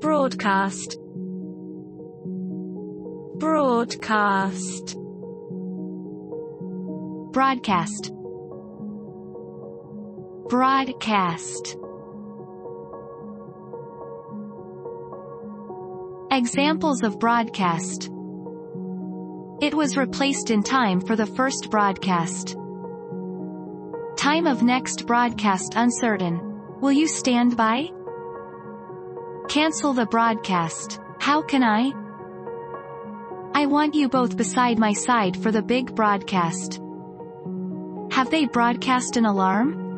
broadcast, broadcast, broadcast, broadcast. Examples of broadcast. It was replaced in time for the first broadcast. Time of next broadcast uncertain. Will you stand by? Cancel the broadcast. How can I? I want you both beside my side for the big broadcast. Have they broadcast an alarm?